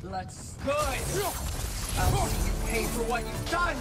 Let's good! I'll see you pay for what you've done!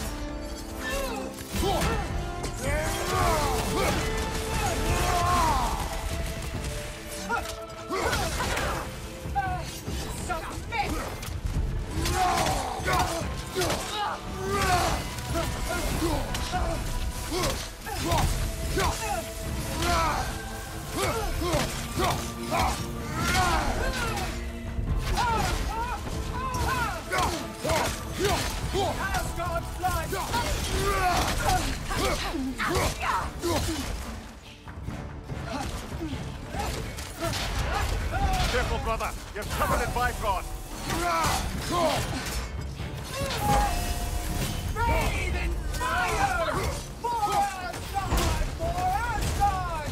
Careful, brother! You're covered in Bifrost! Breathe in fire! For Asgard! For Asgard!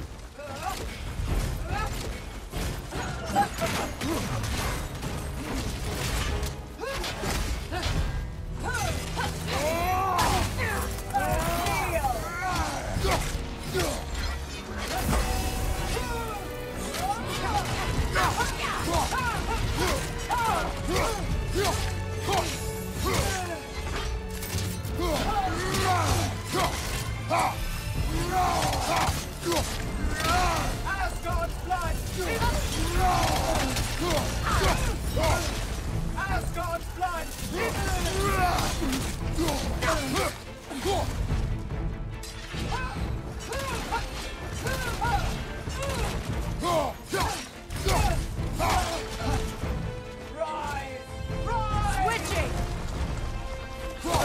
Asgard's blood! Asgard's blood! Rise! Rise! Switching! For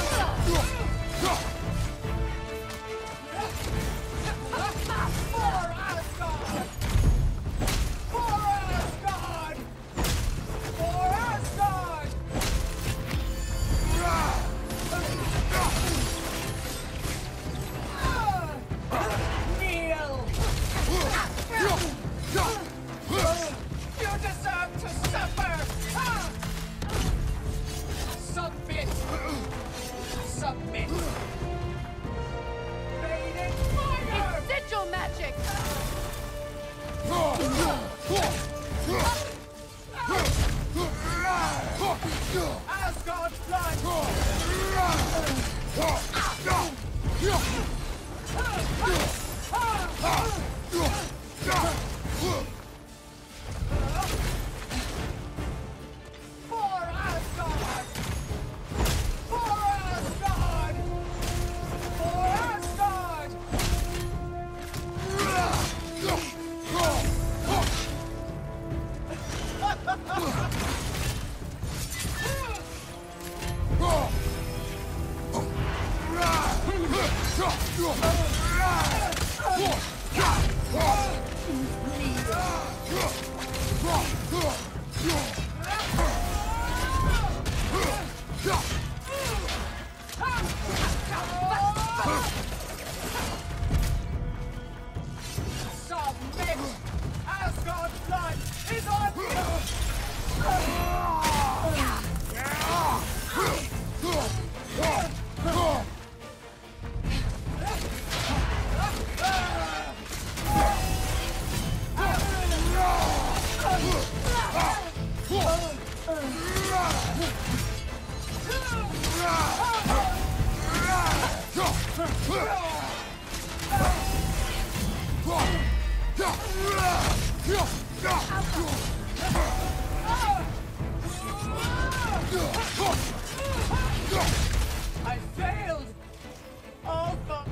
Asgard! For Asgard! For Asgard! Kneel! You deserve to suffer! Submit! Submit! Faded fire! Sigil magic! Asgard's blood! For Asgard! For Asgard! For Asgard! Submit! Asgard's blood is on I failed! All the...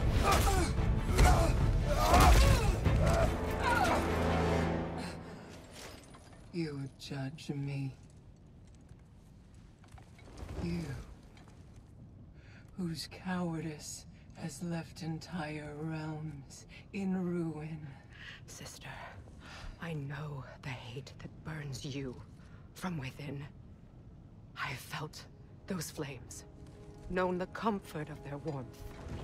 You judge me. You, whose cowardice has left entire realms in ruin. Sister, I know the hate that burns you from within. I have felt those flames, known the comfort of their warmth.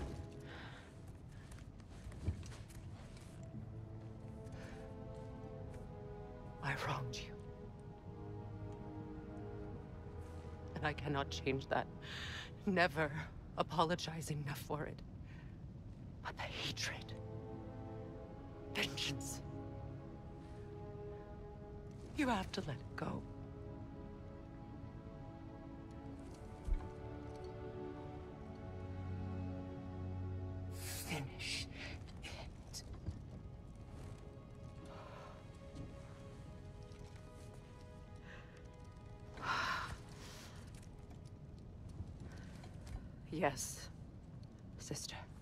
I wronged you. And I cannot change that. Never apologize enough for it. But the hatred, vengeance, you have to let it go. Yes, sister.